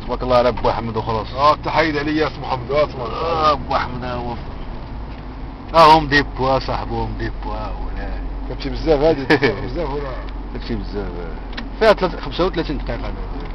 وفقك الله على بو احمد وخلاص. التحية ليا سي محمد. بو احمد هم ديبوا صاحبهم ديبوا ولا كتمشي بزاف هادي بزاف ولا كتمشي بزاف فيها 35 دقيقة.